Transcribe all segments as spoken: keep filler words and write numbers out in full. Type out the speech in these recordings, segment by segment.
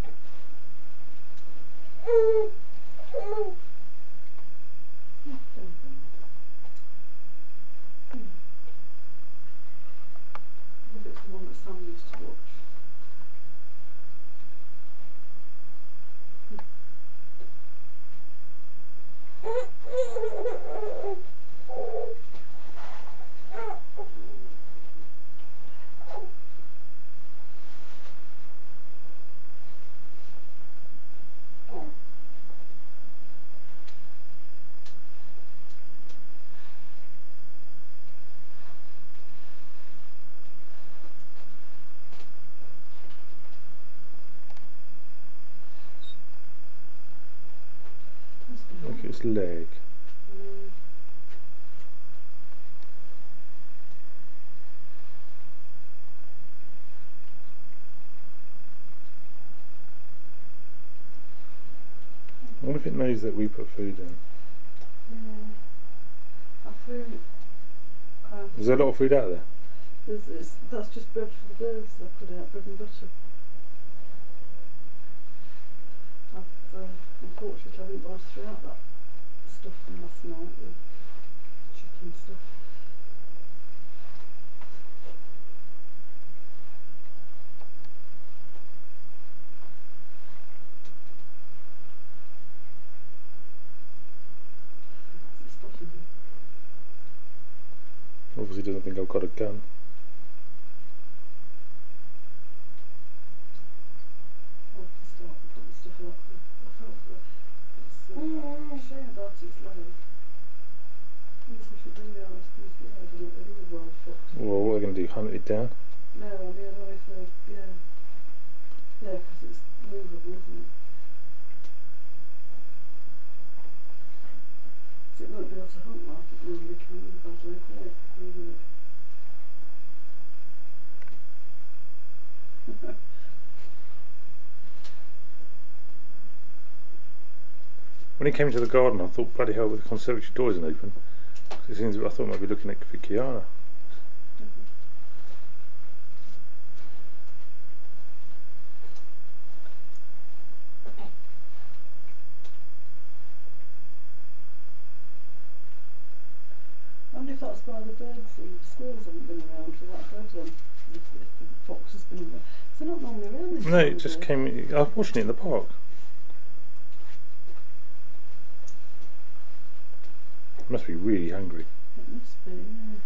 It's the one that Sam used to watch. Look at its leg. Um, I wonder if it knows that we put food in. yeah. Our food. Uh, Is there a lot of food out there? there's, it's, that's just bread for the birds they put out, bread and butter. I've, uh, unfortunately, I didn't bother to throw out that stuff from last night, the chicken stuff. It's stopping me. Obviously doesn't think I've got a gun. I'll have to start putting stuff out for I felt for it's uh, shame about its leg. I think we should bring the R S P's leg and it really a wild fox. Well, what are they going to do? Hunt it down? No, I mean, I don't know if they, yeah. Yeah, because it's movable, isn't it? So it won't be able to hunt like it normally can with a bad leg, will it? Will it? When he came to the garden, I thought, bloody hell, with the conservatory door isn't open. It seems I thought I might be looking at for Kiana. I wonder if that's why the birds and squirrels haven't been around for that bread then. If, if the fox has been around. Because they're not normally around this No, time it of just day. came. I was watching it in the park. It must be really hungry. It must be, yeah.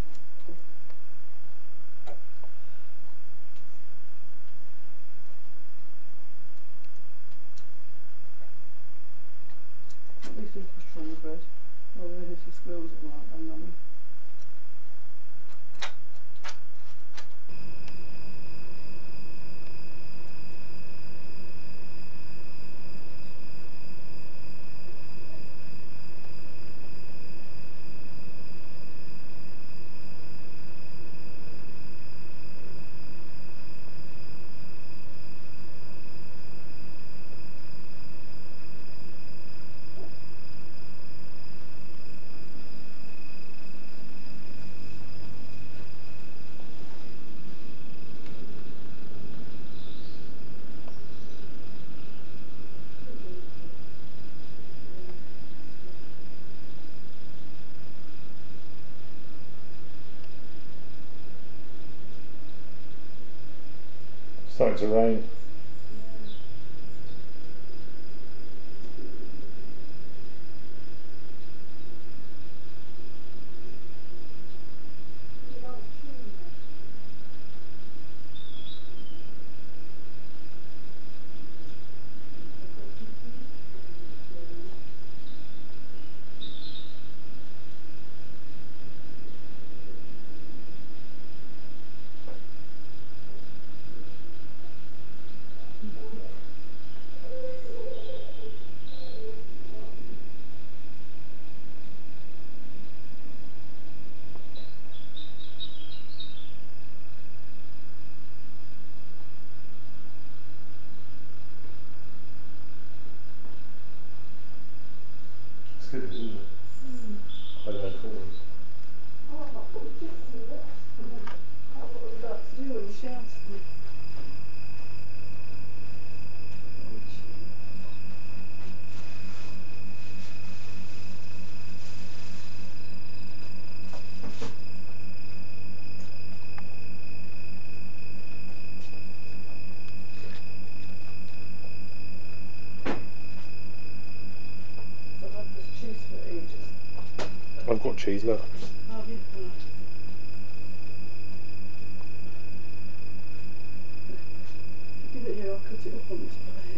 At least they pushed on the bread. Although if the squirrels are like them, them. It's starting to rain. trees, look. Oh, yeah. Oh. Give it here, I'll cut it up on this blade.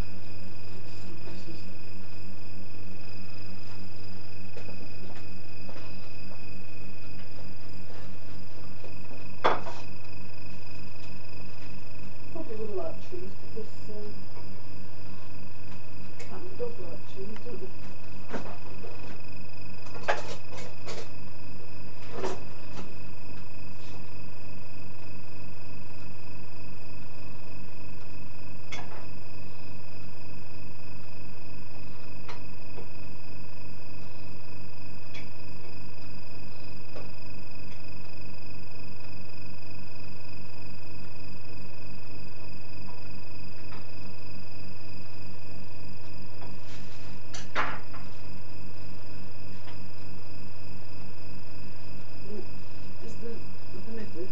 Probably wouldn't like cheese because um, cat and dog like cheese, don't they? Is the, the method?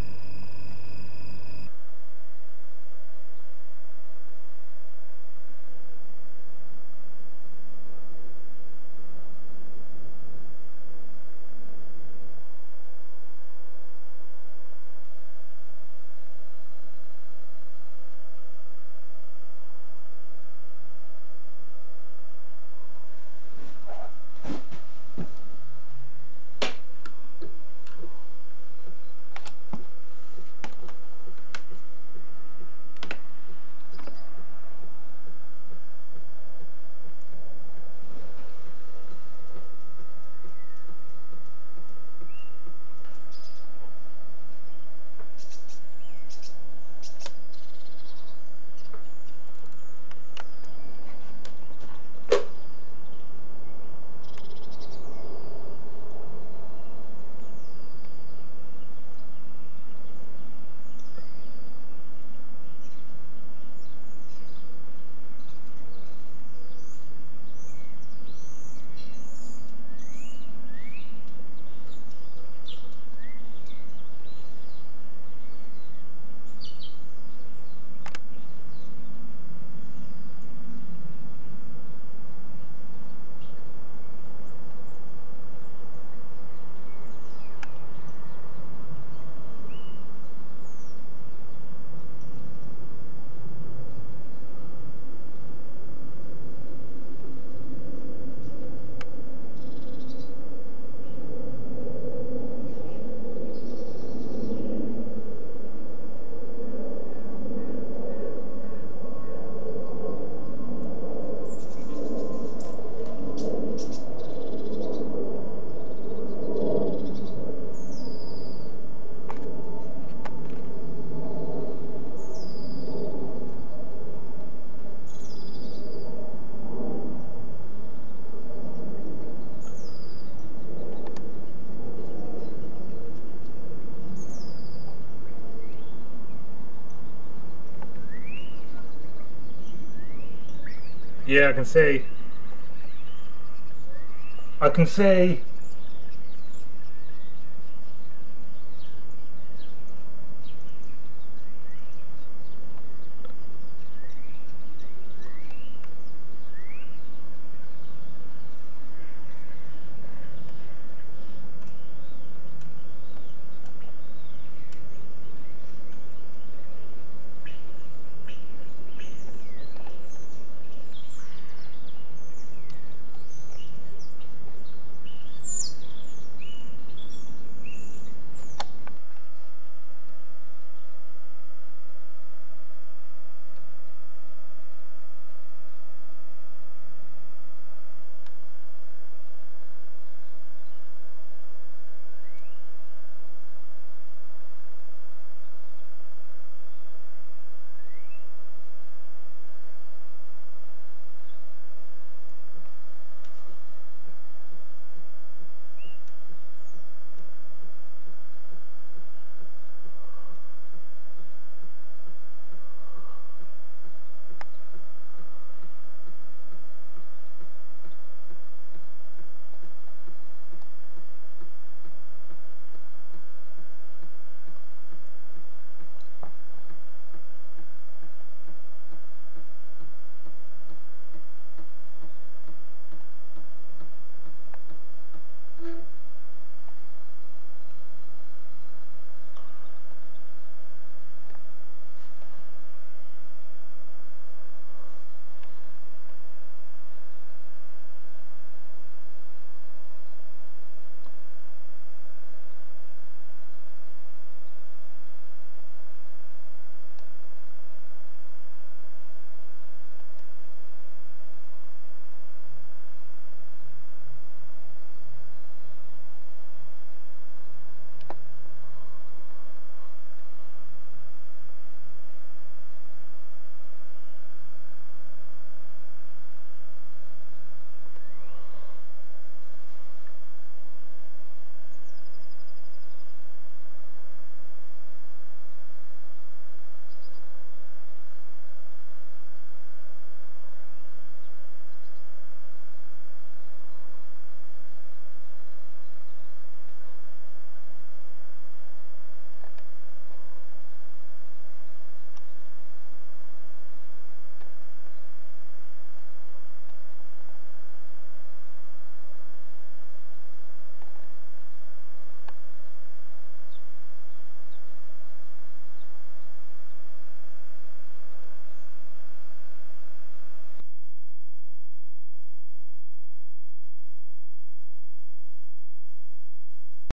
Yeah, I can see. I can see.